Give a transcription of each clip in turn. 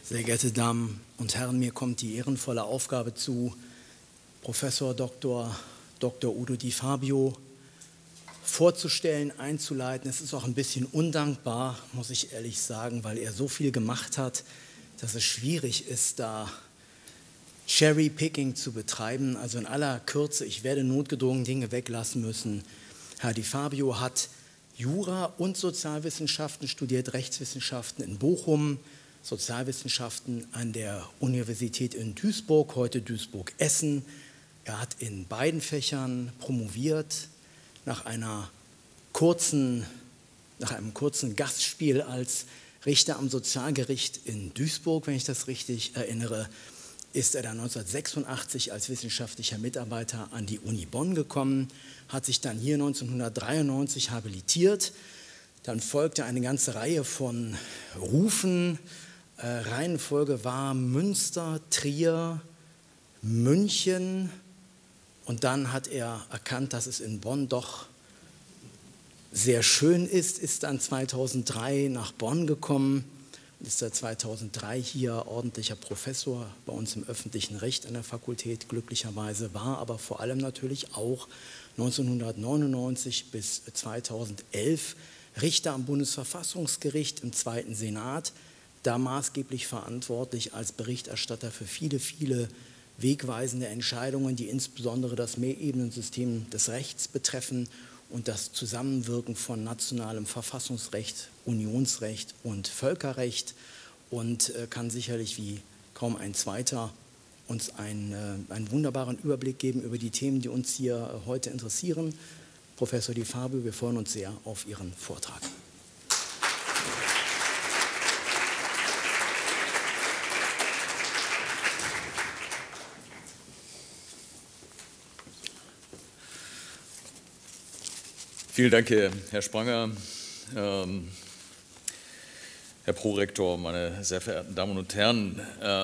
Sehr geehrte Damen und Herren, mir kommt die ehrenvolle Aufgabe zu, Professor Dr. Udo Di Fabio vorzustellen, einzuleiten. Es ist auch ein bisschen undankbar, muss ich ehrlich sagen, weil er so viel gemacht hat, dass es schwierig ist, da Cherry-Picking zu betreiben. Also in aller Kürze, ich werde notgedrungen Dinge weglassen müssen. Herr Di Fabio hat Jura und Sozialwissenschaften studiert, Rechtswissenschaften in Bochum, Sozialwissenschaften an der Universität in Duisburg, heute Duisburg-Essen. Er hat in beiden Fächern promoviert, nach einem kurzen Gastspiel als Richter am Sozialgericht in Duisburg, wenn ich das richtig erinnere, ist er dann 1986 als wissenschaftlicher Mitarbeiter an die Uni Bonn gekommen, hat sich dann hier 1993 habilitiert. Dann folgte eine ganze Reihe von Rufen. Reihenfolge war Münster, Trier, München. Und dann hat er erkannt, dass es in Bonn doch sehr schön ist dann 2003 nach Bonn gekommen und ist seit 2003 hier ordentlicher Professor bei uns im öffentlichen Recht an der Fakultät, glücklicherweise, war aber vor allem natürlich auch 1999 bis 2011 Richter am Bundesverfassungsgericht im Zweiten Senat, da maßgeblich verantwortlich als Berichterstatter für viele, viele wegweisende Entscheidungen, die insbesondere das Mehrebenensystem des Rechts betreffen und das Zusammenwirken von nationalem Verfassungsrecht, Unionsrecht und Völkerrecht, und kann sicherlich wie kaum ein zweiter uns einen wunderbaren Überblick geben über die Themen, die uns hier heute interessieren. Professor Di Fabio, wir freuen uns sehr auf Ihren Vortrag. Vielen Dank, Herr Spranger, Herr Prorektor, meine sehr verehrten Damen und Herren.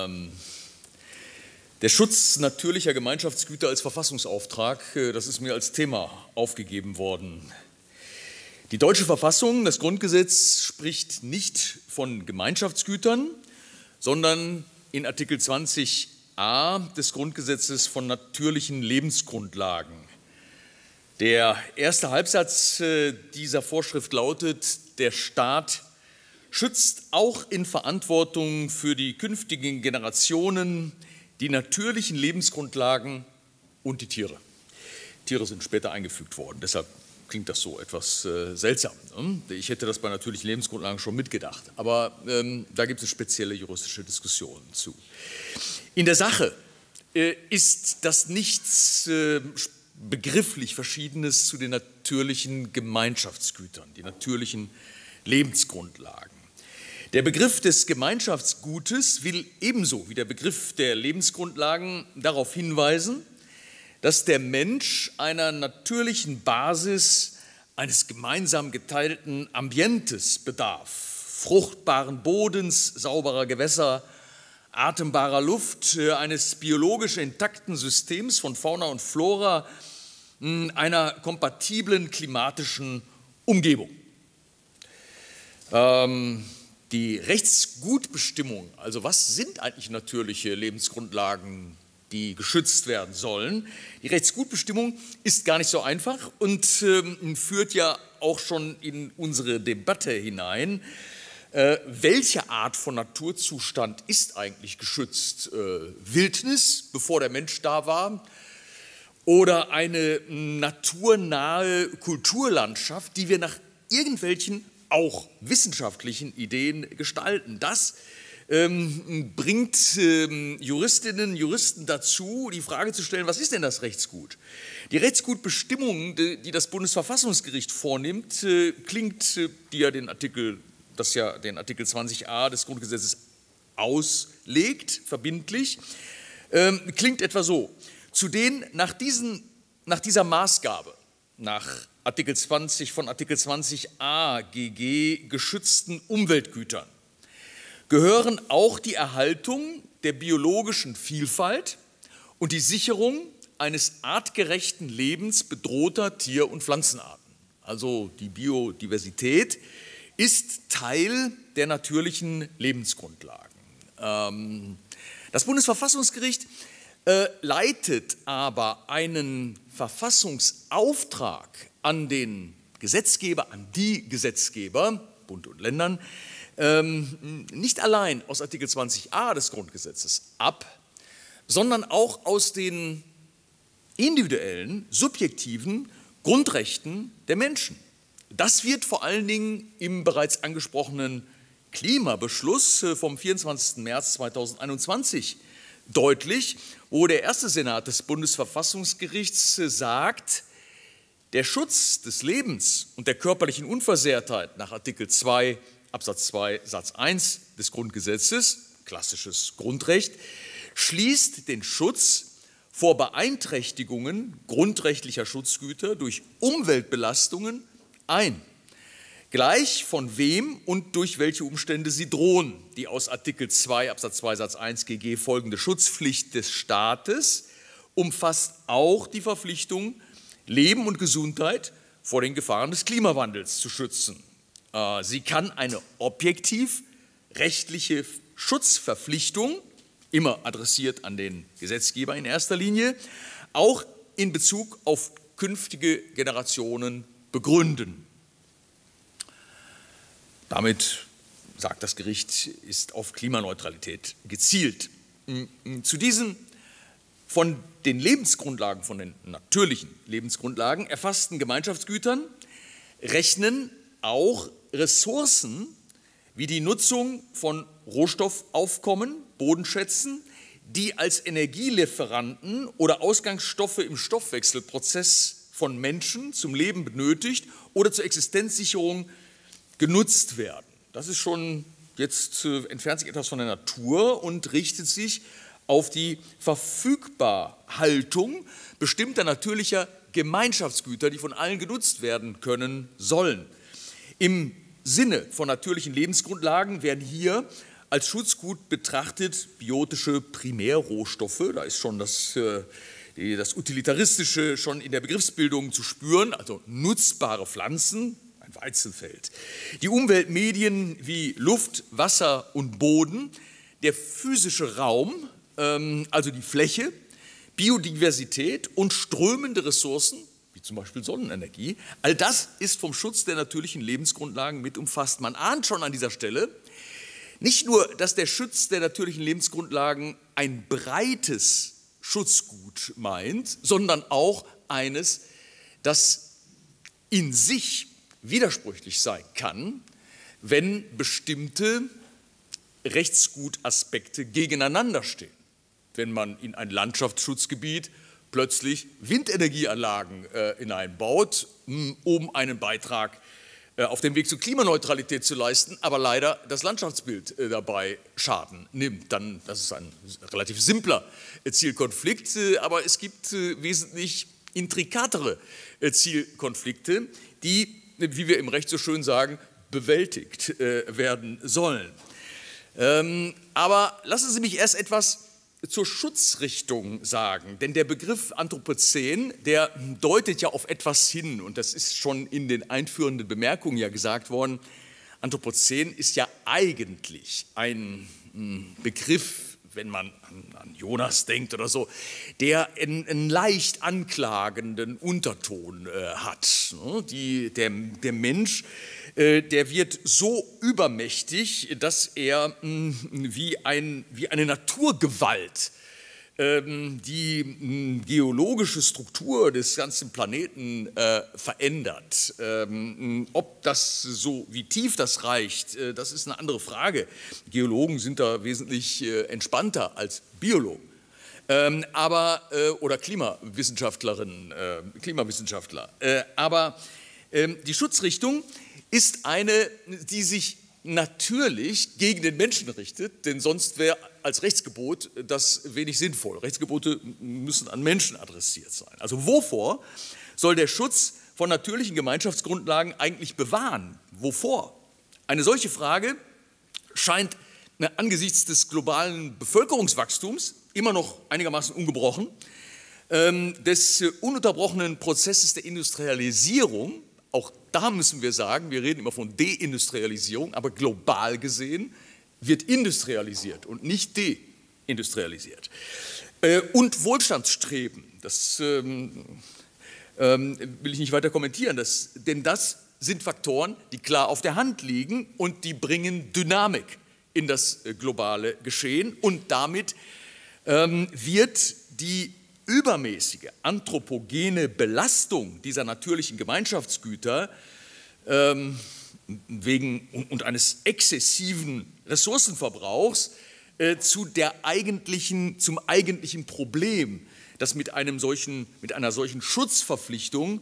Der Schutz natürlicher Gemeinschaftsgüter als Verfassungsauftrag, das ist mir als Thema aufgegeben worden. Die deutsche Verfassung, das Grundgesetz, spricht nicht von Gemeinschaftsgütern, sondern in Artikel 20a des Grundgesetzes von natürlichen Lebensgrundlagen. Der erste Halbsatz dieser Vorschrift lautet: Der Staat schützt auch in Verantwortung für die künftigen Generationen die natürlichen Lebensgrundlagen und die Tiere. Tiere sind später eingefügt worden, deshalb klingt das so etwas seltsam. Ich hätte das bei natürlichen Lebensgrundlagen schon mitgedacht, aber da gibt es spezielle juristische Diskussionen zu. In der Sache ist das nichts begrifflich Verschiedenes zu den natürlichen Gemeinschaftsgütern, die natürlichen Lebensgrundlagen. Der Begriff des Gemeinschaftsgutes will ebenso wie der Begriff der Lebensgrundlagen darauf hinweisen, dass der Mensch einer natürlichen Basis eines gemeinsam geteilten Ambientes bedarf, fruchtbaren Bodens, sauberer Gewässer, atembarer Luft, eines biologisch intakten Systems von Fauna und Flora, einer kompatiblen klimatischen Umgebung. Die Rechtsgutbestimmung, also was sind eigentlich natürliche Lebensgrundlagen, die geschützt werden sollen, die Rechtsgutbestimmung ist gar nicht so einfach und führt ja auch schon in unsere Debatte hinein. Welche Art von Naturzustand ist eigentlich geschützt? Wildnis, bevor der Mensch da war, oder eine naturnahe Kulturlandschaft, die wir nach irgendwelchen auch wissenschaftlichen Ideen gestalten? Das bringt Juristinnen und Juristen dazu, die Frage zu stellen: Was ist denn das Rechtsgut? Die Rechtsgutbestimmung, die das Bundesverfassungsgericht vornimmt, klingt, das ja den Artikel 20a des Grundgesetzes auslegt, verbindlich, klingt etwa so: Zu den nach dieser Maßgabe, nach Artikel 20 von Artikel 20a GG geschützten Umweltgütern gehören auch die Erhaltung der biologischen Vielfalt und die Sicherung eines artgerechten Lebens bedrohter Tier- und Pflanzenarten. Also die Biodiversität ist Teil der natürlichen Lebensgrundlagen. Das Bundesverfassungsgericht leitet aber einen Verfassungsauftrag an den Gesetzgeber, an die Gesetzgeber, Bund und Ländern, nicht allein aus Artikel 20a des Grundgesetzes ab, sondern auch aus den individuellen, subjektiven Grundrechten der Menschen. Das wird vor allen Dingen im bereits angesprochenen Klimabeschluss vom 24. März 2021 deutlich, wo der erste Senat des Bundesverfassungsgerichts sagt, der Schutz des Lebens und der körperlichen Unversehrtheit nach Artikel 2 Absatz 2 Satz 1 des Grundgesetzes, klassisches Grundrecht, schließt den Schutz vor Beeinträchtigungen grundrechtlicher Schutzgüter durch Umweltbelastungen ein, gleich von wem und durch welche Umstände sie drohen. Die aus Artikel 2 Absatz 2 Satz 1 GG folgende Schutzpflicht des Staates umfasst auch die Verpflichtung, Leben und Gesundheit vor den Gefahren des Klimawandels zu schützen. Sie kann eine objektiv rechtliche Schutzverpflichtung, immer adressiert an den Gesetzgeber in erster Linie, auch in Bezug auf künftige Generationen begründen. Damit, sagt das Gericht, ist auf Klimaneutralität gezielt. Zu diesen von den Lebensgrundlagen, von den natürlichen Lebensgrundlagen erfassten Gemeinschaftsgütern rechnen auch Ressourcen wie die Nutzung von Rohstoffaufkommen, Bodenschätzen, die als Energielieferanten oder Ausgangsstoffe im Stoffwechselprozess von Menschen zum Leben benötigt oder zur Existenzsicherung genutzt werden. Das ist schon, jetzt entfernt sich etwas von der Natur und richtet sich auf die Verfügbarhaltung bestimmter natürlicher Gemeinschaftsgüter, die von allen genutzt werden können sollen. Im Sinne von natürlichen Lebensgrundlagen werden hier als Schutzgut betrachtet biotische Primärrohstoffe, da ist schon das Utilitaristische schon in der Begriffsbildung zu spüren, also nutzbare Pflanzen, ein Weizenfeld. Die Umweltmedien wie Luft, Wasser und Boden, der physische Raum, also die Fläche, Biodiversität und strömende Ressourcen, wie zum Beispiel Sonnenenergie, all das ist vom Schutz der natürlichen Lebensgrundlagen mit umfasst. Man ahnt schon an dieser Stelle, nicht nur, dass der Schutz der natürlichen Lebensgrundlagen ein breites Schutzgut meint, sondern auch eines, das in sich widersprüchlich sein kann, wenn bestimmte Rechtsgutaspekte gegeneinander stehen. Wenn man in ein Landschaftsschutzgebiet plötzlich Windenergieanlagen hineinbaut, um einen Beitrag auf dem Weg zur Klimaneutralität zu leisten, aber leider das Landschaftsbild dabei Schaden nimmt. Dann, das ist ein relativ simpler Zielkonflikt, aber es gibt wesentlich intrikatere Zielkonflikte, die, wie wir im Recht so schön sagen, bewältigt werden sollen. Aber lassen Sie mich erst etwas zur Schutzrichtung sagen, denn der Begriff Anthropozän, der deutet ja auf etwas hin und das ist schon in den einführenden Bemerkungen ja gesagt worden. Anthropozän ist ja eigentlich ein Begriff, wenn man an Jonas denkt oder so, der einen leicht anklagenden Unterton hat. Der Mensch, der wird so übermächtig, dass er wie eine Naturgewalt die geologische Struktur des ganzen Planeten verändert. Ob das so, wie tief das reicht, das ist eine andere Frage. Geologen sind da wesentlich entspannter als Biologen. Oder Klimawissenschaftlerinnen, Klimawissenschaftler. Aber die Schutzrichtung ist eine, die sich natürlich gegen den Menschen richtet, denn sonst wäre als Rechtsgebot das wenig sinnvoll. Rechtsgebote müssen an Menschen adressiert sein. Also wovor soll der Schutz von natürlichen Gemeinschaftsgrundlagen eigentlich bewahren? Wovor? Eine solche Frage scheint angesichts des globalen Bevölkerungswachstums immer noch einigermaßen ungebrochen, des ununterbrochenen Prozesses der Industrialisierung. Auch da müssen wir sagen, wir reden immer von Deindustrialisierung, aber global gesehen wird industrialisiert und nicht deindustrialisiert. Und Wohlstandsstreben, das will ich nicht weiter kommentieren, denn das sind Faktoren, die klar auf der Hand liegen und die bringen Dynamik in das globale Geschehen und damit wird die übermäßige anthropogene Belastung dieser natürlichen Gemeinschaftsgüter und eines exzessiven Ressourcenverbrauchs zum eigentlichen Problem, das mit einer solchen Schutzverpflichtung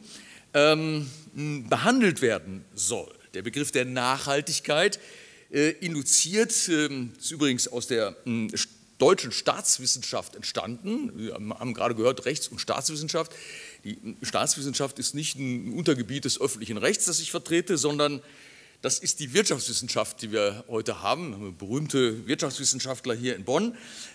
behandelt werden soll. Der Begriff der Nachhaltigkeit induziert, ist übrigens aus der deutschen Staatswissenschaft entstanden. Wir haben gerade gehört, Rechts- und Staatswissenschaft. Die Staatswissenschaft ist nicht ein Untergebiet des öffentlichen Rechts, das ich vertrete, sondern das ist die Wirtschaftswissenschaft, die wir heute haben. Wir haben berühmte Wirtschaftswissenschaftler hier in Bonn,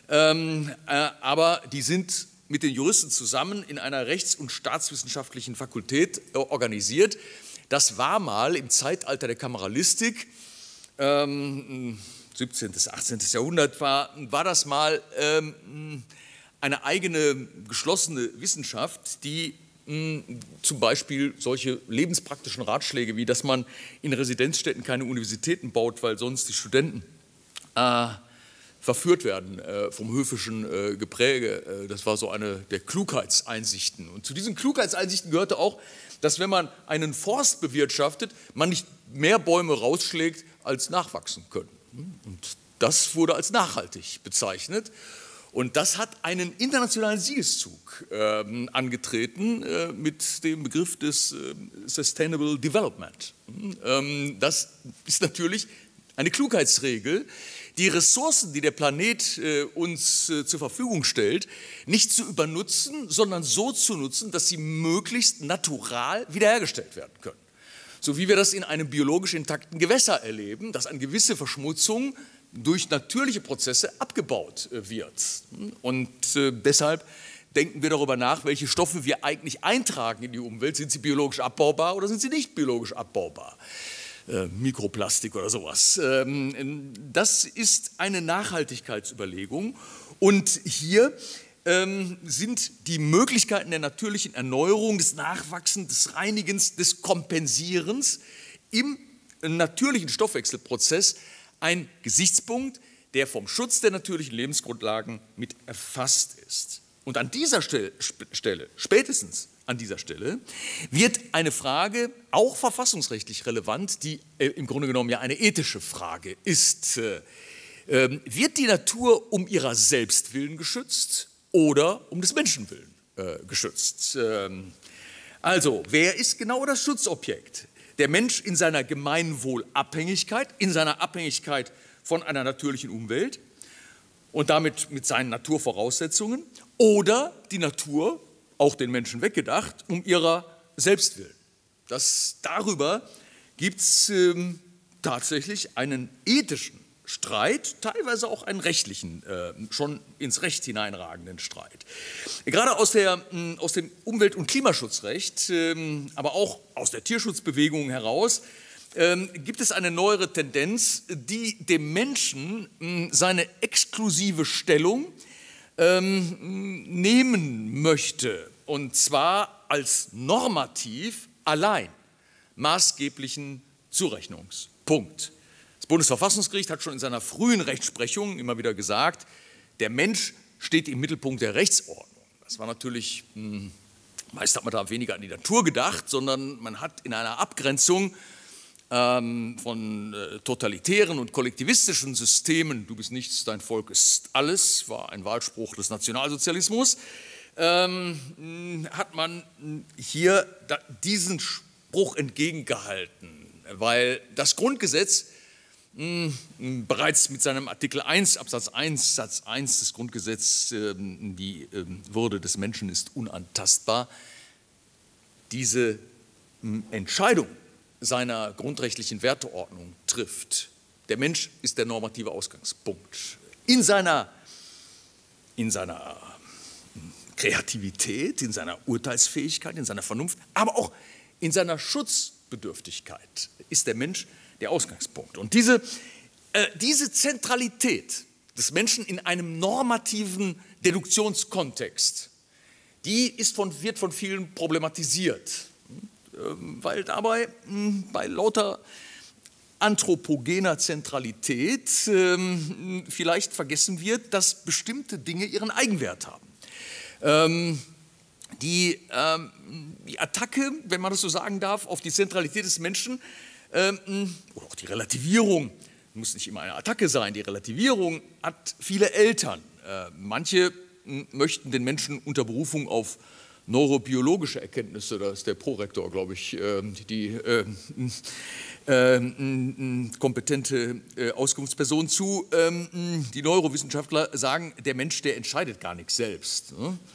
aber die sind mit den Juristen zusammen in einer rechts- und staatswissenschaftlichen Fakultät organisiert. Das war mal im Zeitalter der Kameralistik, 17. bis 18. Jahrhundert, war das mal eine eigene geschlossene Wissenschaft, die zum Beispiel solche lebenspraktischen Ratschläge, wie dass man in Residenzstädten keine Universitäten baut, weil sonst die Studenten verführt werden vom höfischen Gepräge. Das war so eine der Klugheitseinsichten. Und zu diesen Klugheitseinsichten gehörte auch, dass wenn man einen Forst bewirtschaftet, man nicht mehr Bäume rausschlägt, als nachwachsen können. Und das wurde als nachhaltig bezeichnet. Und das hat einen internationalen Siegeszug angetreten mit dem Begriff des Sustainable Development. Das ist natürlich eine Klugheitsregel, die Ressourcen, die der Planet uns zur Verfügung stellt, nicht zu übernutzen, sondern so zu nutzen, dass sie möglichst natural wiederhergestellt werden können. So wie wir das in einem biologisch intakten Gewässer erleben, dass eine gewisse Verschmutzung durch natürliche Prozesse abgebaut wird. Und deshalb denken wir darüber nach, welche Stoffe wir eigentlich eintragen in die Umwelt. Sind sie biologisch abbaubar oder sind sie nicht biologisch abbaubar? Mikroplastik oder sowas. Das ist eine Nachhaltigkeitsüberlegung und hier sind die Möglichkeiten der natürlichen Erneuerung, des Nachwachsens, des Reinigens, des Kompensierens im natürlichen Stoffwechselprozess ein Gesichtspunkt, der vom Schutz der natürlichen Lebensgrundlagen mit erfasst ist. Und an dieser Stelle, spätestens an dieser Stelle, wird eine Frage, auch verfassungsrechtlich relevant, die im Grunde genommen ja eine ethische Frage ist. Wird die Natur um ihrer selbst willen geschützt oder um des Menschen willen geschützt? Also, wer ist genau das Schutzobjekt? Der Mensch in seiner Gemeinwohlabhängigkeit, in seiner Abhängigkeit von einer natürlichen Umwelt und damit mit seinen Naturvoraussetzungen, oder die Natur, auch den Menschen weggedacht, um ihrer selbst willen. Darüber gibt es tatsächlich einen ethischen Streit, teilweise auch einen rechtlichen, schon ins Recht hineinragenden Streit. Gerade aus dem Umwelt- und Klimaschutzrecht, aber auch aus der Tierschutzbewegung heraus, gibt es eine neuere Tendenz, die dem Menschen seine exklusive Stellung nehmen möchte, und zwar als normativ allein maßgeblichen Zurechnungspunkt. Das Bundesverfassungsgericht hat schon in seiner frühen Rechtsprechung immer wieder gesagt, der Mensch steht im Mittelpunkt der Rechtsordnung. Das war natürlich, meist hat man da weniger an die Natur gedacht, sondern man hat in einer Abgrenzung von totalitären und kollektivistischen Systemen, du bist nichts, dein Volk ist alles, war ein Wahlspruch des Nationalsozialismus, hat man hier diesen Spruch entgegengehalten, weil das Grundgesetz bereits mit seinem Artikel 1, Absatz 1, Satz 1 des Grundgesetzes, die Würde des Menschen ist unantastbar, diese Entscheidung seiner grundrechtlichen Werteordnung trifft. Der Mensch ist der normative Ausgangspunkt. In seiner Kreativität, in seiner Urteilsfähigkeit, in seiner Vernunft, aber auch in seiner Schutzbedürftigkeit ist der Mensch der Ausgangspunkt. Und diese diese Zentralität des Menschen in einem normativen Deduktionskontext, die wird von vielen problematisiert, weil dabei bei lauter anthropogener Zentralität vielleicht vergessen wird, dass bestimmte Dinge ihren Eigenwert haben. Die Attacke, wenn man das so sagen darf, auf die Zentralität des Menschen, oder auch die Relativierung, muss nicht immer eine Attacke sein, die Relativierung hat viele Eltern. Manche möchten den Menschen unter Berufung auf neurobiologische Erkenntnisse, da ist der Prorektor, glaube ich, die kompetente Auskunftsperson zu, die Neurowissenschaftler sagen, der Mensch, der entscheidet gar nichts selbst.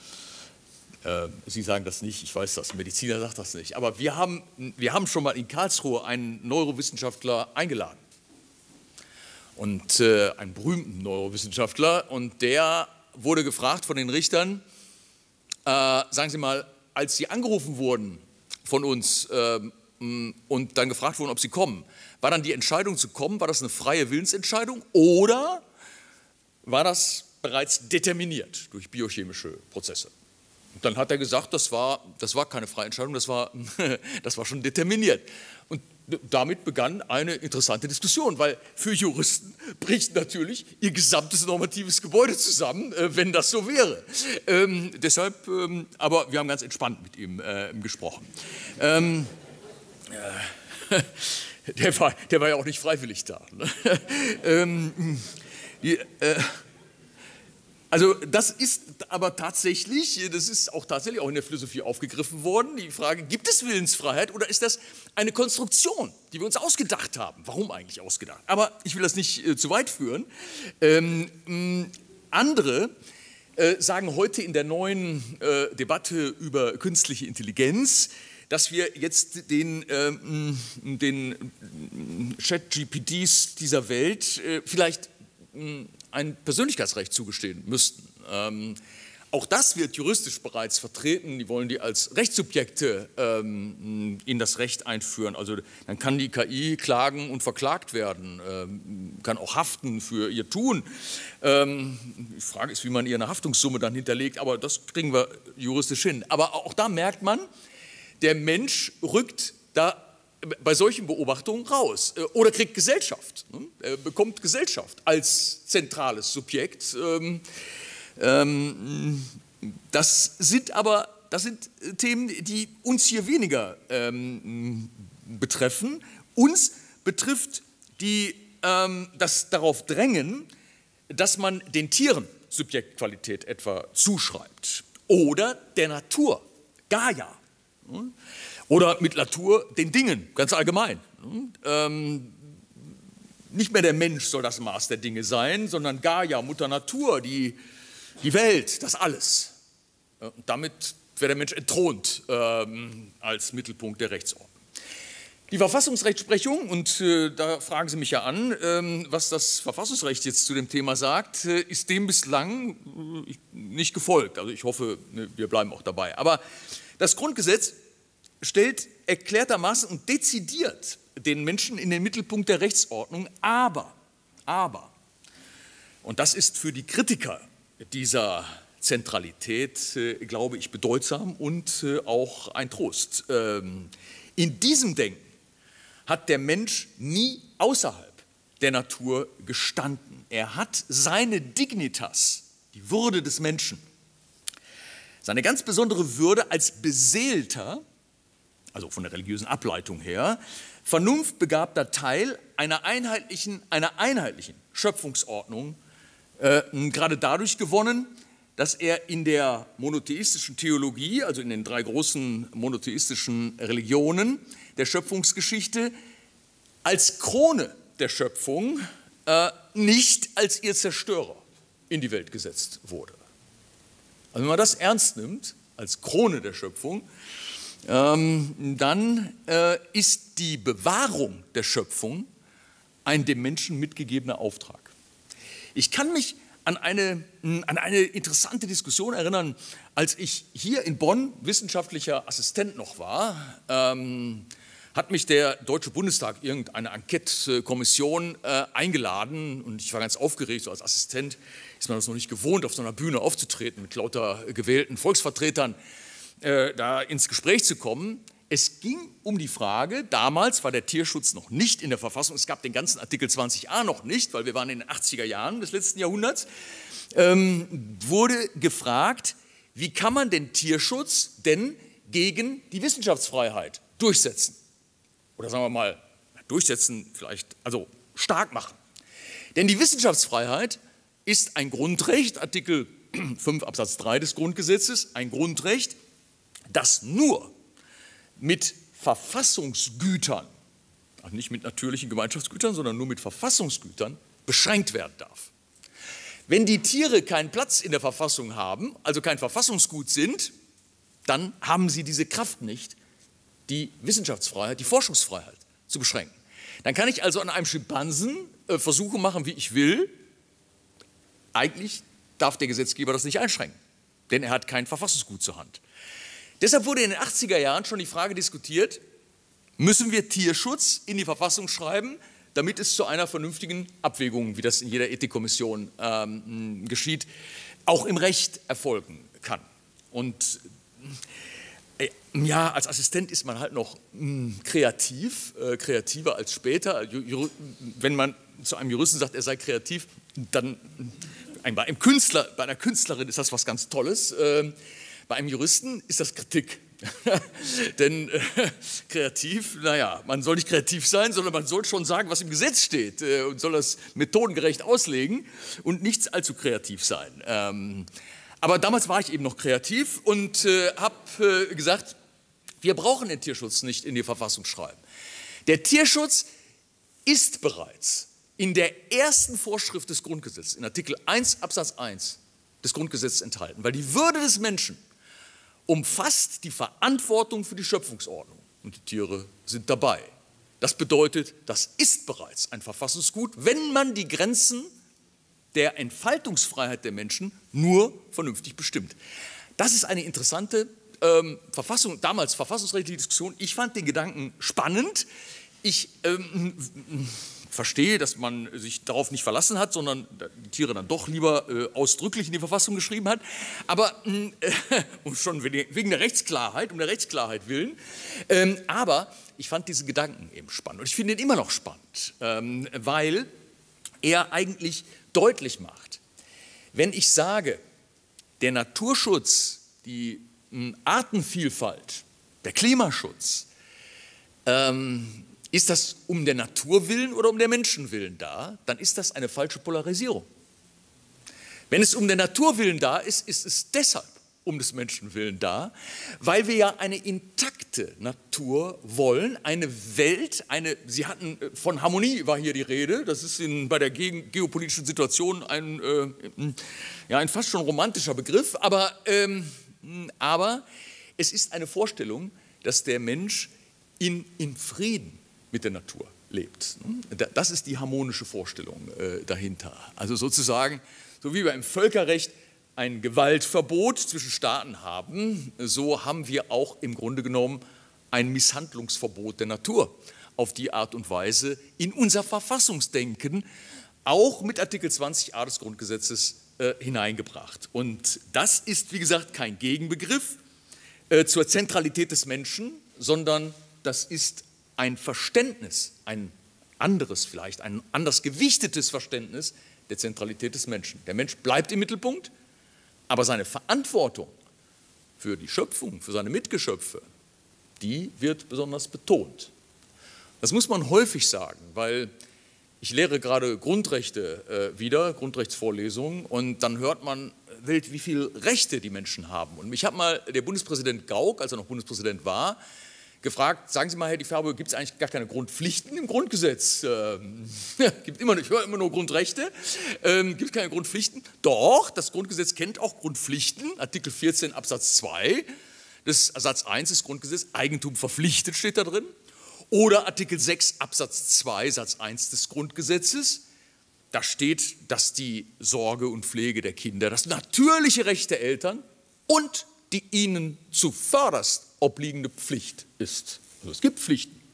Sie sagen das nicht, ich weiß das, ein Mediziner sagt das nicht, aber wir haben schon mal in Karlsruhe einen Neurowissenschaftler eingeladen. Und einen berühmten Neurowissenschaftler, und der wurde gefragt von den Richtern, sagen Sie mal, als Sie angerufen wurden von uns und dann gefragt wurden, ob Sie kommen, war dann die Entscheidung zu kommen, war das eine freie Willensentscheidung oder war das bereits determiniert durch biochemische Prozesse? Und dann hat er gesagt, das war keine freie Entscheidung, das war schon determiniert. Und damit begann eine interessante Diskussion, weil für Juristen bricht natürlich ihr gesamtes normatives Gebäude zusammen, wenn das so wäre. Deshalb, aber wir haben ganz entspannt mit ihm gesprochen. Der war ja auch nicht freiwillig da. Also das ist aber tatsächlich, das ist auch tatsächlich auch in der Philosophie aufgegriffen worden, die Frage, gibt es Willensfreiheit oder ist das eine Konstruktion, die wir uns ausgedacht haben? Warum eigentlich ausgedacht? Aber ich will das nicht zu weit führen. Andere sagen heute in der neuen Debatte über künstliche Intelligenz, dass wir jetzt den Chat-GPTs dieser Welt vielleicht ein Persönlichkeitsrecht zugestehen müssten. Auch das wird juristisch bereits vertreten. Die wollen die als Rechtssubjekte in das Recht einführen. Also dann kann die KI klagen und verklagt werden, kann auch haften für ihr Tun. Die Frage ist, wie man ihr eine Haftungssumme dann hinterlegt, aber das kriegen wir juristisch hin. Aber auch da merkt man, der Mensch rückt da bei solchen Beobachtungen raus oder kriegt Gesellschaft, bekommt Gesellschaft als zentrales Subjekt. Das sind Themen, die uns hier weniger betreffen. Uns betrifft das darauf Drängen, dass man den Tieren Subjektqualität etwa zuschreibt oder der Natur, Gaia. Oder mit Natur den Dingen, ganz allgemein. Nicht mehr der Mensch soll das Maß der Dinge sein, sondern Gaia, Mutter Natur, die Welt, das Alles. Und damit wäre der Mensch entthront als Mittelpunkt der Rechtsordnung. Die Verfassungsrechtsprechung, und da fragen Sie mich ja an, was das Verfassungsrecht jetzt zu dem Thema sagt, ist dem bislang nicht gefolgt. Also ich hoffe, wir bleiben auch dabei. Aber das Grundgesetz stellt erklärtermaßen und dezidiert den Menschen in den Mittelpunkt der Rechtsordnung, aber, und das ist für die Kritiker dieser Zentralität, glaube ich, bedeutsam und auch ein Trost. In diesem Denken hat der Mensch nie außerhalb der Natur gestanden. Er hat seine Dignitas, die Würde des Menschen, seine ganz besondere Würde als Beseelter, also von der religiösen Ableitung her, vernunftbegabter Teil einer einheitlichen Schöpfungsordnung, gerade dadurch gewonnen, dass er in der monotheistischen Theologie, also in den 3 großen monotheistischen Religionen der Schöpfungsgeschichte, als Krone der Schöpfung nicht als ihr Zerstörer in die Welt gesetzt wurde. Also wenn man das ernst nimmt, als Krone der Schöpfung, dann ist die Bewahrung der Schöpfung ein dem Menschen mitgegebener Auftrag. Ich kann mich an eine interessante Diskussion erinnern, als ich hier in Bonn wissenschaftlicher Assistent noch war, hat mich der Deutsche Bundestag, irgendeine Enquete-Kommission eingeladen und ich war ganz aufgeregt, so als Assistent ist man das noch nicht gewohnt, auf so einer Bühne aufzutreten, mit lauter gewählten Volksvertretern da ins Gespräch zu kommen. Es ging um die Frage, damals war der Tierschutz noch nicht in der Verfassung, es gab den ganzen Artikel 20a noch nicht, weil wir waren in den 80er Jahren des letzten Jahrhunderts, wurde gefragt, wie kann man den Tierschutz denn gegen die Wissenschaftsfreiheit durchsetzen? Oder sagen wir mal, durchsetzen vielleicht, also stark machen. Denn die Wissenschaftsfreiheit ist ein Grundrecht, Artikel 5 Absatz 3 des Grundgesetzes, ein Grundrecht, das nur mit Verfassungsgütern, also nicht mit natürlichen Gemeinschaftsgütern, sondern nur mit Verfassungsgütern beschränkt werden darf. Wenn die Tiere keinen Platz in der Verfassung haben, also kein Verfassungsgut sind, dann haben sie diese Kraft nicht, die Wissenschaftsfreiheit, die Forschungsfreiheit zu beschränken. Dann kann ich also an einem Schimpansen Versuche machen, wie ich will. Eigentlich darf der Gesetzgeber das nicht einschränken, denn er hat kein Verfassungsgut zur Hand. Deshalb wurde in den 80er Jahren schon die Frage diskutiert, müssen wir Tierschutz in die Verfassung schreiben, damit es zu einer vernünftigen Abwägung, wie das in jeder Ethikkommission geschieht, auch im Recht erfolgen kann. Und ja, als Assistent ist man halt noch kreativ, kreativer als später. Wenn man zu einem Juristen sagt, er sei kreativ, dann bei einer Künstlerin ist das was ganz Tolles. Bei einem Juristen ist das Kritik. Denn kreativ, naja, man soll nicht kreativ sein, sondern man soll schon sagen, was im Gesetz steht und soll das methodengerecht auslegen und nicht allzu kreativ sein. Aber damals war ich eben noch kreativ und habe gesagt, wir brauchen den Tierschutz nicht in die Verfassung schreiben. Der Tierschutz ist bereits in der ersten Vorschrift des Grundgesetzes, in Artikel 1 Absatz 1 des Grundgesetzes enthalten, weil die Würde des Menschen umfasst die Verantwortung für die Schöpfungsordnung und die Tiere sind dabei. Das bedeutet, das ist bereits ein Verfassungsgut, wenn man die Grenzen der Entfaltungsfreiheit der Menschen nur vernünftig bestimmt. Das ist eine interessante damals verfassungsrechtliche Diskussion. Ich fand den Gedanken spannend. Ich verstehe, dass man sich darauf nicht verlassen hat, sondern die Tiere dann doch lieber ausdrücklich in die Verfassung geschrieben hat. Aber schon wegen der Rechtsklarheit, um der Rechtsklarheit willen. Aber ich fand diesen Gedanken eben spannend. Und ich finde ihn immer noch spannend, weil er eigentlich deutlich macht, wenn ich sage, der Naturschutz, die Artenvielfalt, der Klimaschutz, ist das um der Natur willen oder um der Menschen willen da, dann ist das eine falsche Polarisierung. Wenn es um der Natur willen da ist, ist es deshalb um des Menschen willen da, weil wir ja eine intakte Natur wollen, eine Welt, Sie hatten, von Harmonie war hier die Rede, das ist bei der geopolitischen Situation ein fast schon romantischer Begriff, aber es ist eine Vorstellung, dass der Mensch in Frieden mit der Natur lebt. Das ist die harmonische Vorstellung dahinter. Also sozusagen, so wie wir im Völkerrecht ein Gewaltverbot zwischen Staaten haben, so haben wir auch im Grunde genommen ein Misshandlungsverbot der Natur auf die Art und Weise in unser Verfassungsdenken, auch mit Artikel 20a des Grundgesetzes hineingebracht. Und das ist, wie gesagt, kein Gegenbegriff zur Zentralität des Menschen, sondern das ist ein Verständnis, ein anderes vielleicht, ein anders gewichtetes Verständnis der Zentralität des Menschen. Der Mensch bleibt im Mittelpunkt, aber seine Verantwortung für die Schöpfung, für seine Mitgeschöpfe, die wird besonders betont. Das muss man häufig sagen, weil ich lehre gerade Grundrechte wieder, Grundrechtsvorlesungen, und dann hört man, wie viele Rechte die Menschen haben. Und mich hat mal der Bundespräsident Gauck, als er noch Bundespräsident war, gefragt, sagen Sie mal, Herr Di Fabio, gibt es eigentlich gar keine Grundpflichten im Grundgesetz? Ich höre immer nur Grundrechte, gibt es keine Grundpflichten? Doch, das Grundgesetz kennt auch Grundpflichten, Artikel 14 Absatz 2 des Satz 1 des Grundgesetzes, Eigentum verpflichtet steht da drin, oder Artikel 6 Absatz 2 Satz 1 des Grundgesetzes, da steht, dass die Sorge und Pflege der Kinder das natürliche Recht der Eltern und die ihnen zuvörderst obliegende Pflicht ist. Also es gibt Pflichten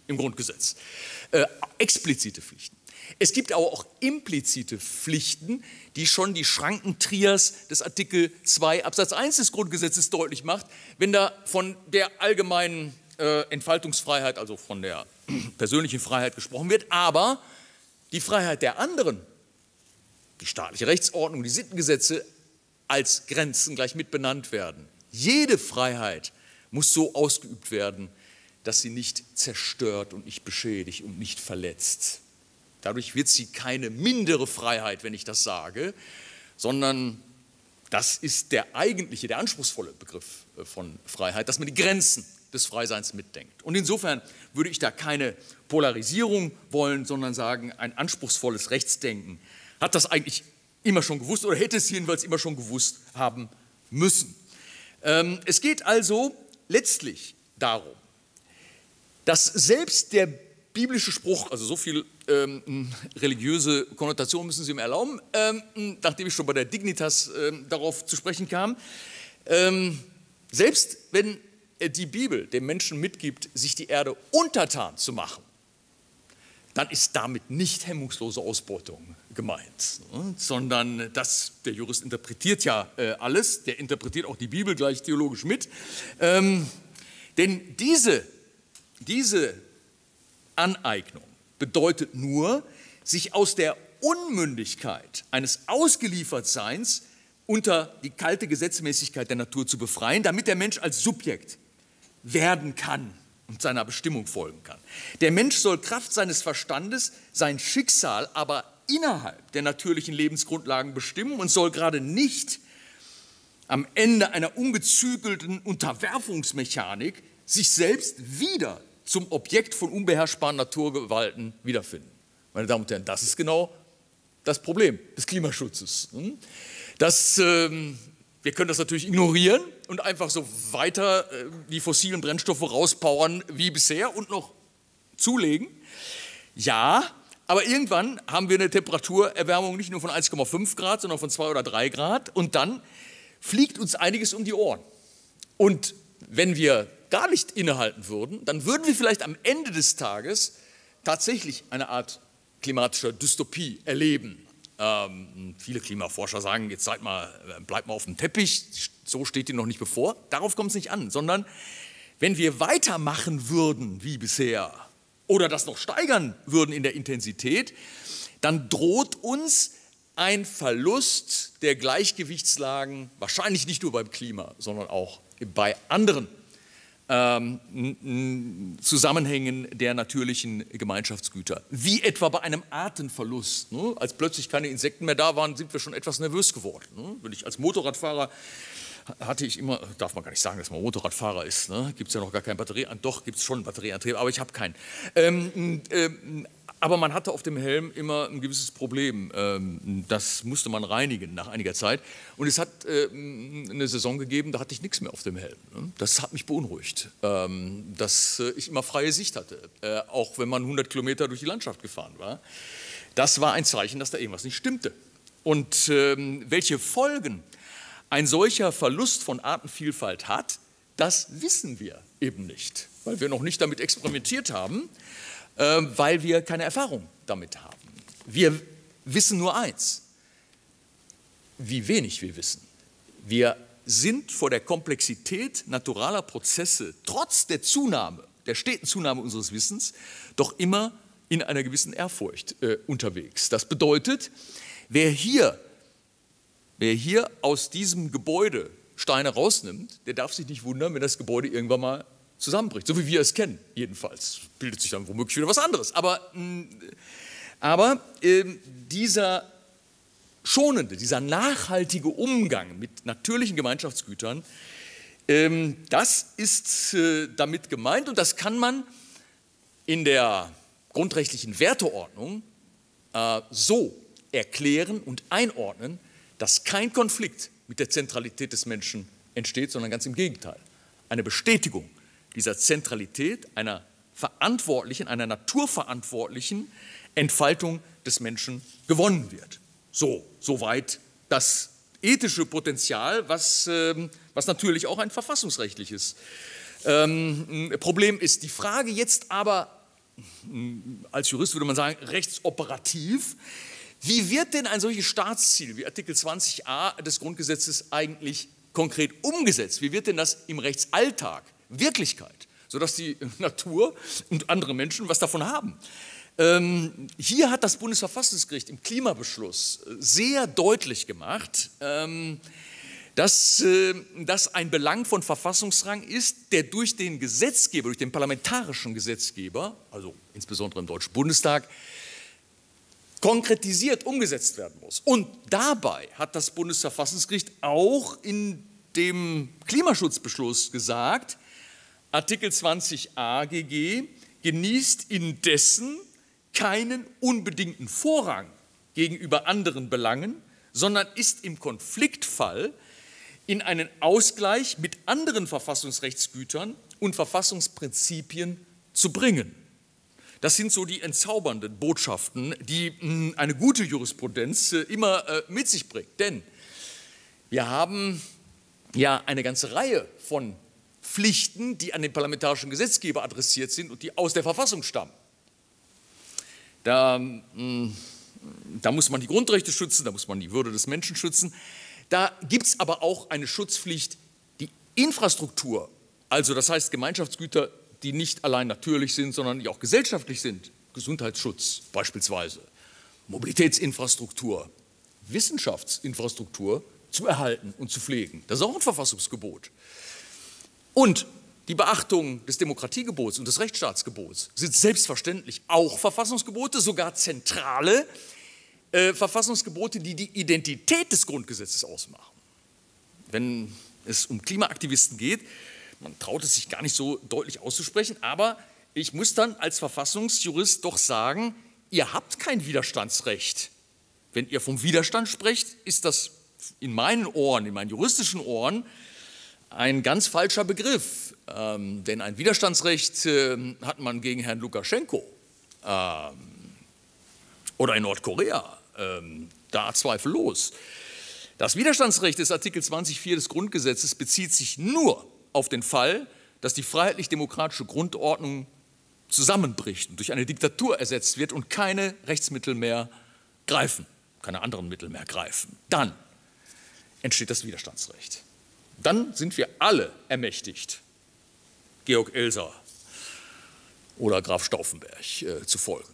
im Grundgesetz, explizite Pflichten. Es gibt aber auch implizite Pflichten, die schon die Schrankentrias des Artikel 2 Absatz 1 des Grundgesetzes deutlich macht, wenn da von der allgemeinen Entfaltungsfreiheit, also von der persönlichen Freiheit gesprochen wird, aber die Freiheit der anderen, die staatliche Rechtsordnung, die Sittengesetze als Grenzen gleich mit benannt werden. Jede Freiheit muss so ausgeübt werden, dass sie nicht zerstört und nicht beschädigt und nicht verletzt. Dadurch wird sie keine mindere Freiheit, wenn ich das sage, sondern das ist der eigentliche, der anspruchsvolle Begriff von Freiheit, dass man die Grenzen des Freiseins mitdenkt. Und insofern würde ich da keine Polarisierung wollen, sondern sagen, ein anspruchsvolles Rechtsdenken hat das eigentlich immer schon gewusst oder hätte es jedenfalls immer schon gewusst haben müssen. Es geht also letztlich darum, dass selbst der biblische Spruch, also so viel religiöse Konnotation müssen Sie mir erlauben, nachdem ich schon bei der Dignitas darauf zu sprechen kam, selbst wenn die Bibel dem Menschen mitgibt, sich die Erde untertan zu machen, dann ist damit nicht hemmungslose Ausbeutung gemeint, sondern der Jurist interpretiert ja alles, der interpretiert auch die Bibel gleich theologisch mit, denn diese Aneignung bedeutet nur, sich aus der Unmündigkeit eines Ausgeliefertseins unter die kalte Gesetzmäßigkeit der Natur zu befreien, damit der Mensch als Subjekt werden kann und seiner Bestimmung folgen kann. Der Mensch soll Kraft seines Verstandes sein Schicksal aber innerhalb der natürlichen Lebensgrundlagen bestimmen und soll gerade nicht am Ende einer ungezügelten Unterwerfungsmechanik sich selbst wieder zum Objekt von unbeherrschbaren Naturgewalten wiederfinden. Meine Damen und Herren, das ist genau das Problem des Klimaschutzes. Wir können das natürlich ignorieren und einfach so weiter die fossilen Brennstoffe rauspowern wie bisher und noch zulegen. Ja, aber irgendwann haben wir eine Temperaturerwärmung nicht nur von 1,5 Grad, sondern von 2 oder 3 Grad und dann fliegt uns einiges um die Ohren. Und wenn wir gar nicht innehalten würden, dann würden wir vielleicht am Ende des Tages tatsächlich eine Art klimatischer Dystopie erleben. Viele Klimaforscher sagen, jetzt bleibt mal auf dem Teppich, so steht die noch nicht bevor. Darauf kommt es nicht an, sondern wenn wir weitermachen würden wie bisher oder das noch steigern würden in der Intensität, dann droht uns ein Verlust der Gleichgewichtslagen, wahrscheinlich nicht nur beim Klima, sondern auch bei anderen Zusammenhängen der natürlichen Gemeinschaftsgüter, wie etwa bei einem Artenverlust. Ne? Als plötzlich keine Insekten mehr da waren, sind wir schon etwas nervös geworden. Ne? Wenn ich als Motorradfahrer hatte ich immer, darf man gar nicht sagen, dass man Motorradfahrer ist, ne? Gibt es ja noch gar keinen Batterieantrieb, doch gibt es schon einen Batterieantrieb, aber ich habe keinen. Aber man hatte auf dem Helm immer ein gewisses Problem. Das musste man reinigen nach einiger Zeit. Und es hat eine Saison gegeben, da hatte ich nichts mehr auf dem Helm. Das hat mich beunruhigt, dass ich immer freie Sicht hatte, auch wenn man 100 Kilometer durch die Landschaft gefahren war. Das war ein Zeichen, dass da irgendwas nicht stimmte. Und welche Folgen ein solcher Verlust von Artenvielfalt hat, das wissen wir eben nicht, weil wir noch nicht damit experimentiert haben, weil wir keine Erfahrung damit haben. Wir wissen nur eins, wie wenig wir wissen. Wir sind vor der Komplexität naturaler Prozesse, trotz der steten Zunahme unseres Wissens, doch immer in einer gewissen Ehrfurcht unterwegs. Das bedeutet, wer hier aus diesem Gebäude Steine rausnimmt, der darf sich nicht wundern, wenn das Gebäude irgendwann mal zusammenbricht, so wie wir es kennen, jedenfalls. Bildet sich dann womöglich wieder was anderes. Aber dieser schonende, dieser nachhaltige Umgang mit natürlichen Gemeinschaftsgütern, das ist damit gemeint und das kann man in der grundrechtlichen Werteordnung so erklären und einordnen, dass kein Konflikt mit der Zentralität des Menschen entsteht, sondern ganz im Gegenteil. Eine Bestätigung dieser Zentralität einer naturverantwortlichen Entfaltung des Menschen gewonnen wird. Soweit das ethische Potenzial, was natürlich auch ein verfassungsrechtliches Problem ist. Die Frage jetzt aber als Jurist würde man sagen, rechtsoperativ. Wie wird denn ein solches Staatsziel wie Artikel 20a des Grundgesetzes eigentlich konkret umgesetzt? Wie wird denn das im Rechtsalltag Wirklichkeit, sodass die Natur und andere Menschen was davon haben? Hier hat das Bundesverfassungsgericht im Klimabeschluss sehr deutlich gemacht, dass das ein Belang von Verfassungsrang ist, der durch den Gesetzgeber, durch den parlamentarischen Gesetzgeber, also insbesondere im Deutschen Bundestag, konkretisiert umgesetzt werden muss. Und dabei hat das Bundesverfassungsgericht auch in dem Klimaschutzbeschluss gesagt, Artikel 20a GG genießt indessen keinen unbedingten Vorrang gegenüber anderen Belangen, sondern ist im Konfliktfall in einen Ausgleich mit anderen Verfassungsrechtsgütern und Verfassungsprinzipien zu bringen. Das sind so die entzaubernden Botschaften, die eine gute Jurisprudenz immer mit sich bringt. Denn wir haben ja eine ganze Reihe von Pflichten, die an den parlamentarischen Gesetzgeber adressiert sind und die aus der Verfassung stammen. Da muss man die Grundrechte schützen, da muss man die Würde des Menschen schützen. Da gibt es aber auch eine Schutzpflicht, die Infrastruktur, also das heißt Gemeinschaftsgüter, die nicht allein natürlich sind, sondern die auch gesellschaftlich sind, Gesundheitsschutz beispielsweise, Mobilitätsinfrastruktur, Wissenschaftsinfrastruktur zu erhalten und zu pflegen. Das ist auch ein Verfassungsgebot. Und die Beachtung des Demokratiegebots und des Rechtsstaatsgebots sind selbstverständlich auch Verfassungsgebote, sogar zentrale Verfassungsgebote, die die Identität des Grundgesetzes ausmachen. Wenn es um Klimaaktivisten geht, man traut es sich gar nicht so deutlich auszusprechen, aber ich muss dann als Verfassungsjurist doch sagen, ihr habt kein Widerstandsrecht. Wenn ihr vom Widerstand sprecht, ist das in meinen Ohren, in meinen juristischen Ohren, ein ganz falscher Begriff. Denn ein Widerstandsrecht hat man gegen Herrn Lukaschenko oder in Nordkorea, da zweifellos. Das Widerstandsrecht des Artikel 20.4 des Grundgesetzes bezieht sich nur auf den Fall, dass die freiheitlich-demokratische Grundordnung zusammenbricht und durch eine Diktatur ersetzt wird und keine Rechtsmittel mehr greifen, keine anderen Mittel mehr greifen. Dann entsteht das Widerstandsrecht. Dann sind wir alle ermächtigt, Georg Elser oder Graf Stauffenberg zu folgen.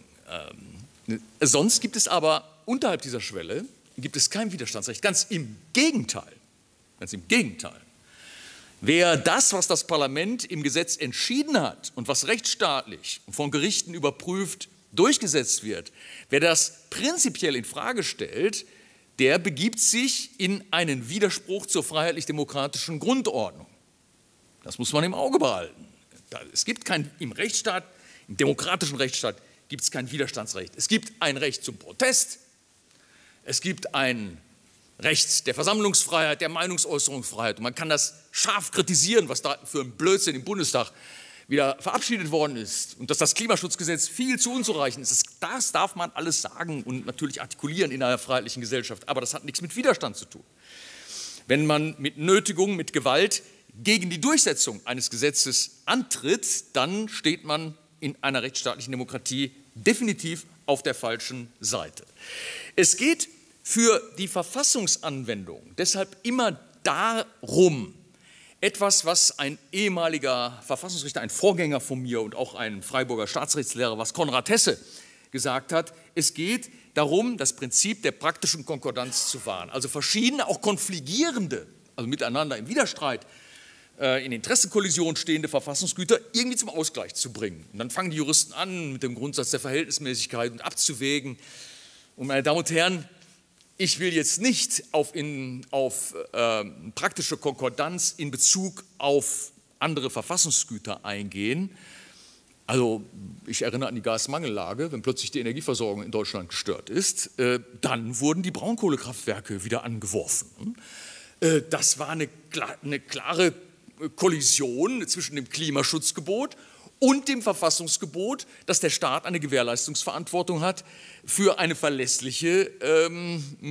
Sonst gibt es aber unterhalb dieser Schwelle gibt es kein Widerstandsrecht. Ganz im Gegenteil. Ganz im Gegenteil. Wer das, was das Parlament im Gesetz entschieden hat und was rechtsstaatlich und von Gerichten überprüft durchgesetzt wird, wer das prinzipiell in Frage stellt, der begibt sich in einen Widerspruch zur freiheitlich-demokratischen Grundordnung. Das muss man im Auge behalten. Es gibt im Rechtsstaat, im demokratischen Rechtsstaat, gibt es kein Widerstandsrecht. Es gibt ein Recht zum Protest, es gibt ein Recht der Versammlungsfreiheit, der Meinungsäußerungsfreiheit. Und man kann das scharf kritisieren, was da für ein Blödsinn im Bundestag wieder verabschiedet worden ist und dass das Klimaschutzgesetz viel zu unzureichend ist. Das darf man alles sagen und natürlich artikulieren in einer freiheitlichen Gesellschaft, aber das hat nichts mit Widerstand zu tun. Wenn man mit Nötigung, mit Gewalt gegen die Durchsetzung eines Gesetzes antritt, dann steht man in einer rechtsstaatlichen Demokratie definitiv auf der falschen Seite. Es geht für die Verfassungsanwendung deshalb immer darum, etwas, was ein ehemaliger Verfassungsrichter, ein Vorgänger von mir und auch ein Freiburger Staatsrechtslehrer, was Konrad Hesse gesagt hat, es geht darum, das Prinzip der praktischen Konkordanz zu wahren. Also verschiedene, auch konfligierende, also miteinander im Widerstreit, in Interessenkollision stehende Verfassungsgüter irgendwie zum Ausgleich zu bringen. Und dann fangen die Juristen an, mit dem Grundsatz der Verhältnismäßigkeit und abzuwägen. Und meine Damen und Herren, ich will jetzt nicht auf praktische Konkordanz in Bezug auf andere Verfassungsgüter eingehen. Also ich erinnere an die Gasmangellage, wenn plötzlich die Energieversorgung in Deutschland gestört ist, dann wurden die Braunkohlekraftwerke wieder angeworfen. Das war eine klare Kollision zwischen dem Klimaschutzgebot und dem Verfassungsgebot, dass der Staat eine Gewährleistungsverantwortung hat für eine verlässliche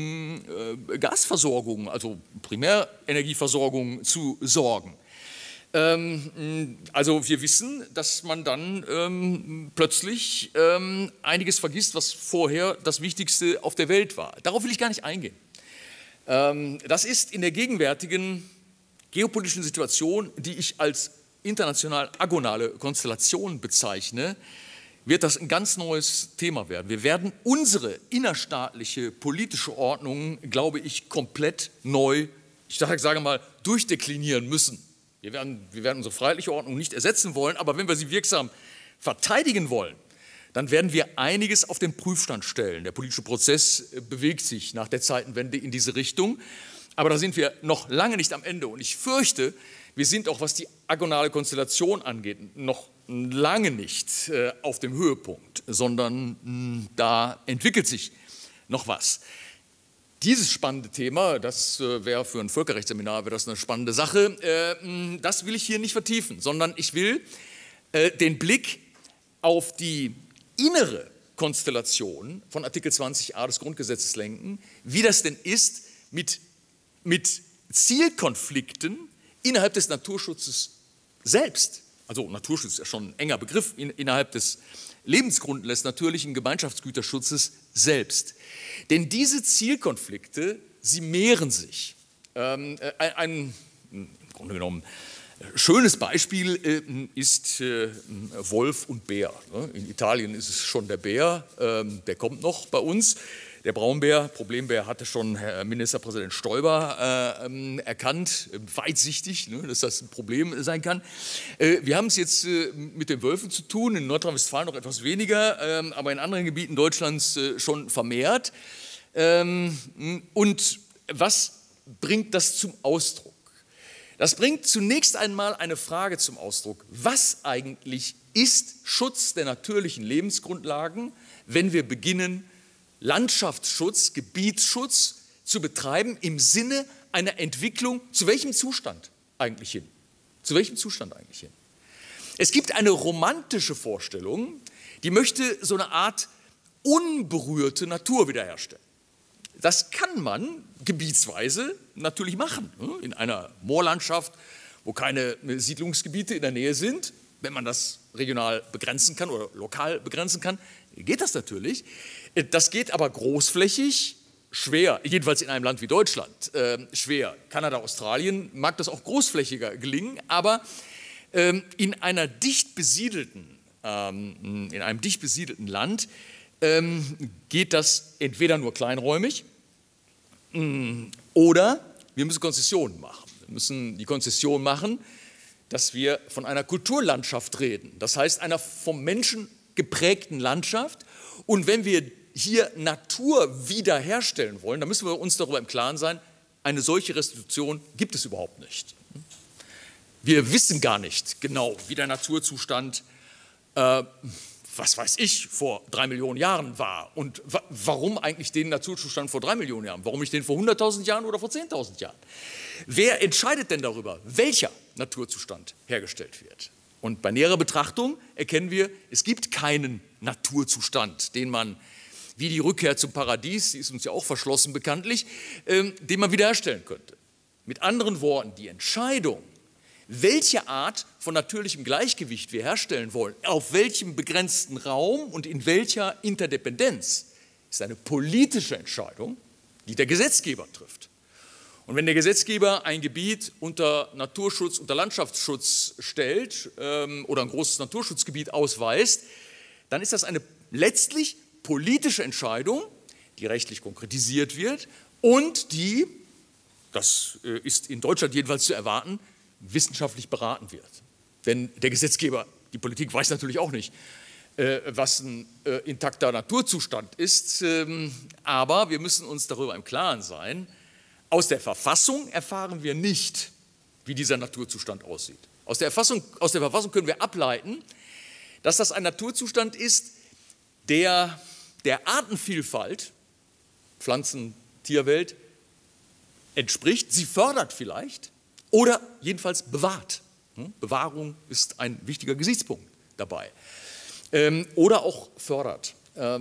Gasversorgung, also Primärenergieversorgung zu sorgen. Also wir wissen, dass man dann plötzlich einiges vergisst, was vorher das Wichtigste auf der Welt war. Darauf will ich gar nicht eingehen. Das ist in der gegenwärtigen geopolitischen Situation, die ich als international agonale Konstellation bezeichne, wird das ein ganz neues Thema werden. Wir werden unsere innerstaatliche politische Ordnung, glaube ich, komplett neu, ich sage mal, durchdeklinieren müssen. Wir werden unsere freiheitliche Ordnung nicht ersetzen wollen, aber wenn wir sie wirksam verteidigen wollen, dann werden wir einiges auf den Prüfstand stellen. Der politische Prozess bewegt sich nach der Zeitenwende in diese Richtung, aber da sind wir noch lange nicht am Ende. Und ich fürchte, wir sind auch, was die agonale Konstellation angeht, noch lange nicht auf dem Höhepunkt, sondern da entwickelt sich noch was. Dieses spannende Thema, das wäre für ein Völkerrechtsseminar wäre das eine spannende Sache, das will ich hier nicht vertiefen, sondern ich will den Blick auf die innere Konstellation von Artikel 20a des Grundgesetzes lenken, wie das denn ist mit Zielkonflikten innerhalb des Naturschutzes selbst. Also Naturschutz ist ja schon ein enger Begriff innerhalb des Lebensgrund des natürlichen Gemeinschaftsgüterschutzes selbst. Denn diese Zielkonflikte, sie mehren sich. Ein im Grunde genommen schönes Beispiel ist Wolf und Bär. In Italien ist es schon der Bär, der kommt noch bei uns. Der Braunbär, Problembär, hatte schon Herr Ministerpräsident Stoiber erkannt, weitsichtig, dass das ein Problem sein kann. Wir haben es jetzt mit den Wölfen zu tun, in Nordrhein-Westfalen noch etwas weniger, aber in anderen Gebieten Deutschlands schon vermehrt. Und was bringt das zum Ausdruck? Das bringt zunächst einmal eine Frage zum Ausdruck. Was eigentlich ist Schutz der natürlichen Lebensgrundlagen, wenn wir beginnen, Landschaftsschutz, Gebietsschutz zu betreiben im Sinne einer Entwicklung, zu welchem Zustand eigentlich hin? Zu welchem Zustand eigentlich hin? Es gibt eine romantische Vorstellung, die möchte so eine Art unberührte Natur wiederherstellen. Das kann man gebietsweise natürlich machen. In einer Moorlandschaft, wo keine Siedlungsgebiete in der Nähe sind, wenn man das regional begrenzen kann oder lokal begrenzen kann, geht das natürlich. Das geht aber großflächig schwer, jedenfalls in einem Land wie Deutschland schwer. Kanada, Australien mag das auch großflächiger gelingen, aber in einem dicht besiedelten Land geht das entweder nur kleinräumig oder wir müssen Konzessionen machen. Wir müssen die Konzession machen, dass wir von einer Kulturlandschaft reden, das heißt einer vom Menschen geprägten Landschaft. Und wenn wir hier Natur wiederherstellen wollen, dann müssen wir uns darüber im Klaren sein, eine solche Restitution gibt es überhaupt nicht. Wir wissen gar nicht genau, wie der Naturzustand, was weiß ich, vor 3 Millionen Jahren war und warum eigentlich den Naturzustand vor 3 Millionen Jahren, warum nicht den vor 100.000 Jahren oder vor 10.000 Jahren. Wer entscheidet denn darüber, welcher Naturzustand hergestellt wird? Und bei näherer Betrachtung erkennen wir, es gibt keinen Naturzustand, den man, wie die Rückkehr zum Paradies, die ist uns ja auch verschlossen bekanntlich, den man wiederherstellen könnte. Mit anderen Worten, die Entscheidung, welche Art von natürlichem Gleichgewicht wir herstellen wollen, auf welchem begrenzten Raum und in welcher Interdependenz, ist eine politische Entscheidung, die der Gesetzgeber trifft. Und wenn der Gesetzgeber ein Gebiet unter Naturschutz, unter Landschaftsschutz stellt oder ein großes Naturschutzgebiet ausweist, dann ist das eine letztlich politische Entscheidung, die rechtlich konkretisiert wird und die, das ist in Deutschland jedenfalls zu erwarten, wissenschaftlich beraten wird. Denn der Gesetzgeber, die Politik weiß natürlich auch nicht, was ein intakter Naturzustand ist, aber wir müssen uns darüber im Klaren sein, aus der Verfassung erfahren wir nicht, wie dieser Naturzustand aussieht. Aus der Verfassung können wir ableiten, dass das ein Naturzustand ist, der der Artenvielfalt, Pflanzen-, Tierwelt, entspricht, sie fördert vielleicht oder jedenfalls bewahrt. Bewahrung ist ein wichtiger Gesichtspunkt dabei. Oder auch fördert.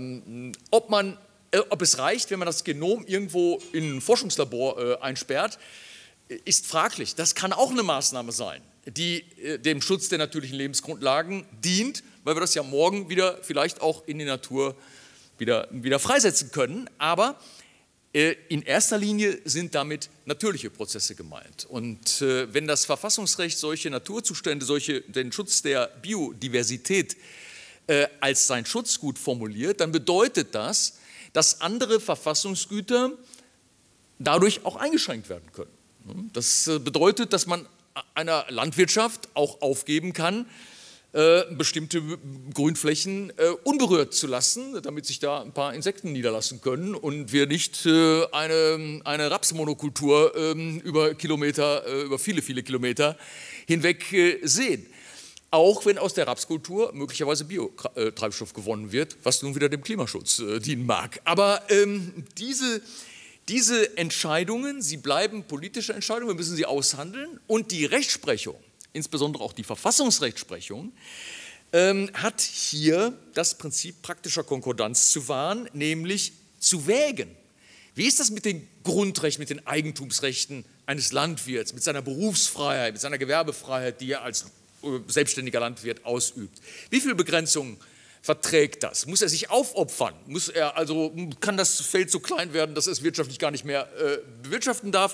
Ob es reicht, wenn man das Genom irgendwo in ein Forschungslabor einsperrt, ist fraglich. Das kann auch eine Maßnahme sein, die dem Schutz der natürlichen Lebensgrundlagen dient, weil wir das ja morgen wieder vielleicht auch in die Natur wieder freisetzen können. Aber in erster Linie sind damit natürliche Prozesse gemeint. Und wenn das Verfassungsrecht solche Naturzustände, den Schutz der Biodiversität als sein Schutzgut formuliert, dann bedeutet das, dass andere Verfassungsgüter dadurch auch eingeschränkt werden können. Das bedeutet, dass man einer Landwirtschaft auch aufgeben kann, bestimmte Grünflächen unberührt zu lassen, damit sich da ein paar Insekten niederlassen können und wir nicht eine Rapsmonokultur über viele, viele Kilometer hinweg sehen. Auch wenn aus der Rapskultur möglicherweise Biotreibstoff gewonnen wird, was nun wieder dem Klimaschutz dienen mag. Aber diese Entscheidungen, sie bleiben politische Entscheidungen, wir müssen sie aushandeln und die Rechtsprechung, insbesondere auch die Verfassungsrechtsprechung, hat hier das Prinzip praktischer Konkordanz zu wahren, nämlich zu wägen. Wie ist das mit den Grundrechten, mit den Eigentumsrechten eines Landwirts, mit seiner Berufsfreiheit, mit seiner Gewerbefreiheit, die er als selbstständiger Landwirt ausübt? Wie viele Begrenzungen verträgt das? Muss er sich aufopfern? Kann das Feld so klein werden, dass er es wirtschaftlich gar nicht mehr bewirtschaften darf?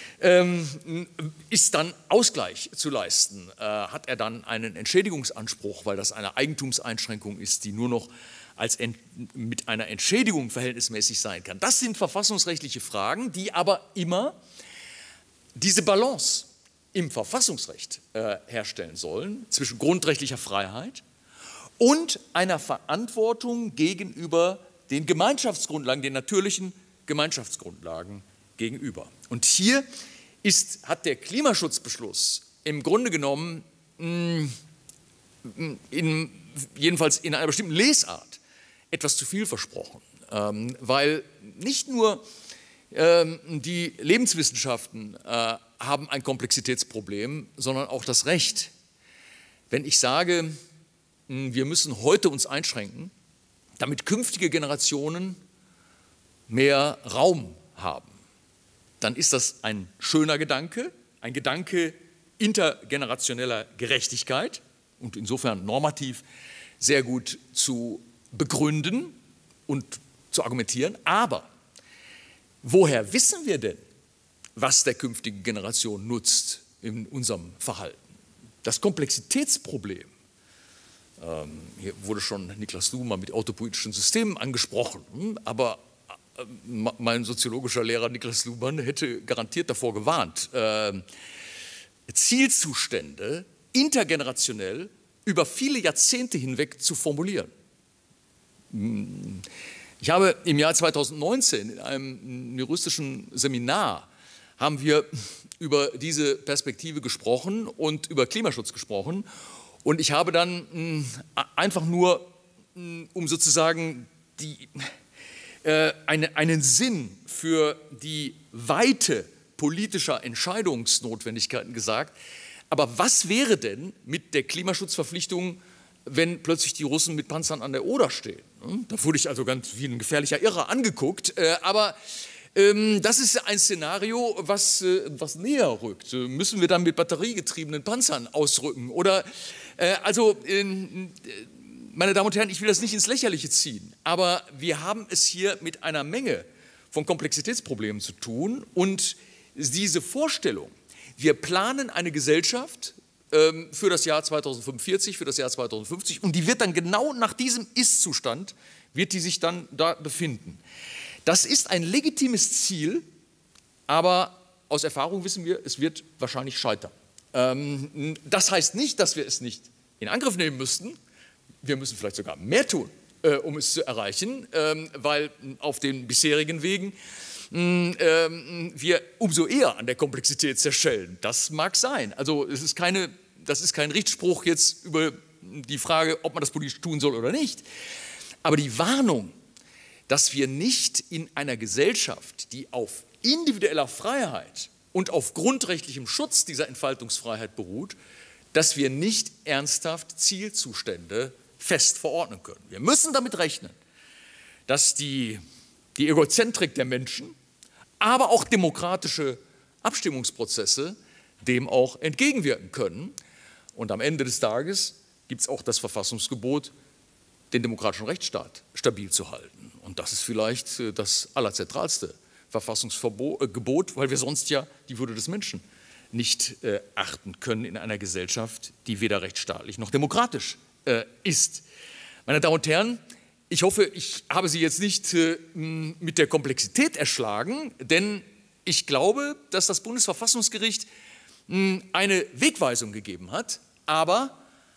Ist dann Ausgleich zu leisten? Hat er dann einen Entschädigungsanspruch, weil das eine Eigentumseinschränkung ist, die nur noch mit einer Entschädigung verhältnismäßig sein kann? Das sind verfassungsrechtliche Fragen, die aber immer diese Balance im Verfassungsrecht herstellen sollen zwischen grundrechtlicher Freiheit und einer Verantwortung gegenüber den Gemeinschaftsgrundlagen, den natürlichen Gemeinschaftsgrundlagen gegenüber. Und hier hat der Klimaschutzbeschluss im Grunde genommen jedenfalls in einer bestimmten Lesart etwas zu viel versprochen, weil nicht nur die Lebenswissenschaften haben ein Komplexitätsproblem, sondern auch das Recht. Wenn ich sage, wir müssen heute uns einschränken, damit künftige Generationen mehr Raum haben, dann ist das ein schöner Gedanke, ein Gedanke intergenerationeller Gerechtigkeit und insofern normativ sehr gut zu begründen und zu argumentieren. Aber woher wissen wir denn, was der künftigen Generation nutzt in unserem Verhalten? Das Komplexitätsproblem, hier wurde schon Niklas Luhmann mit autopoetischen Systemen angesprochen, aber mein soziologischer Lehrer Niklas Luhmann hätte garantiert davor gewarnt, Zielzustände intergenerationell über viele Jahrzehnte hinweg zu formulieren. Ich habe im Jahr 2019 in einem juristischen Seminar haben wir über diese Perspektive gesprochen und über Klimaschutz gesprochen. Und ich habe dann einfach nur, um sozusagen einen Sinn für die Weite politischer Entscheidungsnotwendigkeiten gesagt. Aber was wäre denn mit der Klimaschutzverpflichtung, wenn plötzlich die Russen mit Panzern an der Oder stehen? Da wurde ich also ganz wie ein gefährlicher Irrer angeguckt. Aber das ist ein Szenario, was näher rückt. Müssen wir dann mit batteriegetriebenen Panzern ausrücken? Oder meine Damen und Herren, ich will das nicht ins Lächerliche ziehen, aber wir haben es hier mit einer Menge von Komplexitätsproblemen zu tun und diese Vorstellung, wir planen eine Gesellschaft für das Jahr 2045, für das Jahr 2050 und die wird dann genau nach diesem Ist-Zustand, wird die sich dann da befinden. Das ist ein legitimes Ziel, aber aus Erfahrung wissen wir, es wird wahrscheinlich scheitern. Das heißt nicht, dass wir es nicht in Angriff nehmen müssten. Wir müssen vielleicht sogar mehr tun, um es zu erreichen, weil auf den bisherigen Wegen wir umso eher an der Komplexität zerschellen. Das mag sein. Also das ist kein Richtspruch jetzt über die Frage, ob man das politisch tun soll oder nicht. Aber die Warnung, dass wir nicht in einer Gesellschaft, die auf individueller Freiheit und auf grundrechtlichem Schutz dieser Entfaltungsfreiheit beruht, dass wir nicht ernsthaft Zielzustände fest verordnen können. Wir müssen damit rechnen, dass die Egozentrik der Menschen, aber auch demokratische Abstimmungsprozesse dem auch entgegenwirken können. Und am Ende des Tages gibt es auch das Verfassungsgebot, den demokratischen Rechtsstaat stabil zu halten. Und das ist vielleicht das allerzentralste Verfassungsgebot, weil wir sonst ja die Würde des Menschen nicht achten können in einer Gesellschaft, die weder rechtsstaatlich noch demokratisch ist. Meine Damen und Herren, ich hoffe, ich habe Sie jetzt nicht mit der Komplexität erschlagen, denn ich glaube, dass das Bundesverfassungsgericht eine Wegweisung gegeben hat, aber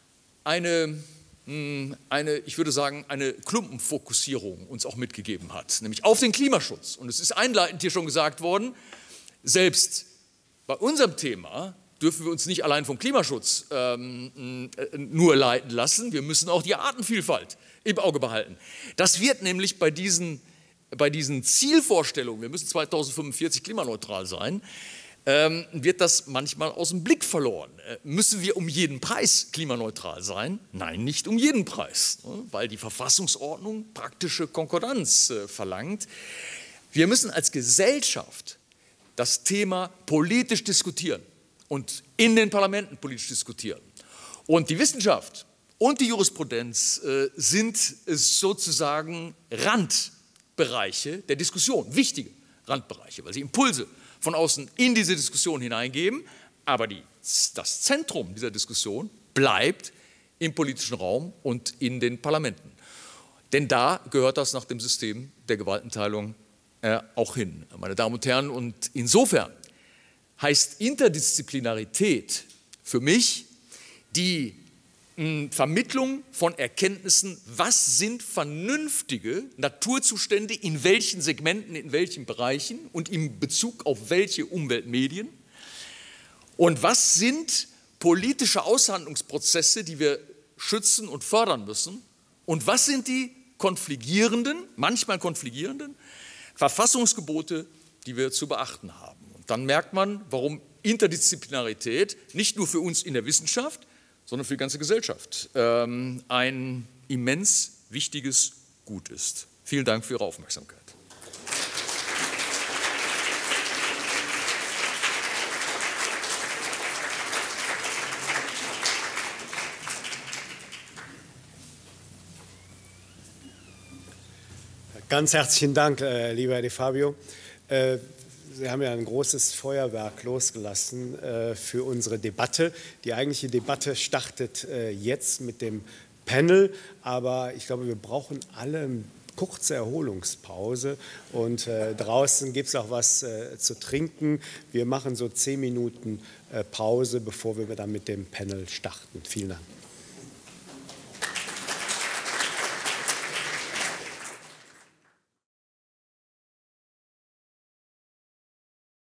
ich würde sagen, eine Klumpenfokussierung uns auch mitgegeben hat, nämlich auf den Klimaschutz. Und es ist einleitend hier schon gesagt worden, selbst bei unserem Thema dürfen wir uns nicht allein vom Klimaschutz nur leiten lassen, wir müssen auch die Artenvielfalt im Auge behalten. Das wird nämlich bei diesen Zielvorstellungen, wir müssen 2045 klimaneutral sein, wird das manchmal aus dem Blick verloren. Müssen wir um jeden Preis klimaneutral sein? Nein, nicht um jeden Preis, weil die Verfassungsordnung praktische Konkordanz verlangt. Wir müssen als Gesellschaft das Thema politisch diskutieren und in den Parlamenten politisch diskutieren. Und die Wissenschaft und die Jurisprudenz sind sozusagen Randbereiche der Diskussion, wichtige Randbereiche, weil sie Impulse von außen in diese Diskussion hineingeben, aber das Zentrum dieser Diskussion bleibt im politischen Raum und in den Parlamenten. Denn da gehört das nach dem System der Gewaltenteilung auch hin, meine Damen und Herren. Und insofern heißt Interdisziplinarität für mich die Vermittlung von Erkenntnissen, was sind vernünftige Naturzustände in welchen Segmenten, in welchen Bereichen und in Bezug auf welche Umweltmedien und was sind politische Aushandlungsprozesse, die wir schützen und fördern müssen und was sind die manchmal konfligierenden Verfassungsgebote, die wir zu beachten haben. Und dann merkt man, warum Interdisziplinarität nicht nur für uns in der Wissenschaft, sondern für die ganze Gesellschaft ein immens wichtiges Gut ist. Vielen Dank für Ihre Aufmerksamkeit. Ganz herzlichen Dank, lieber Herr De Fabio. Sie haben ja ein großes Feuerwerk losgelassen für unsere Debatte. Die eigentliche Debatte startet jetzt mit dem Panel, aber ich glaube, wir brauchen alle eine kurze Erholungspause und draußen gibt es auch was zu trinken. Wir machen so 10 Minuten Pause, bevor wir dann mit dem Panel starten. Vielen Dank.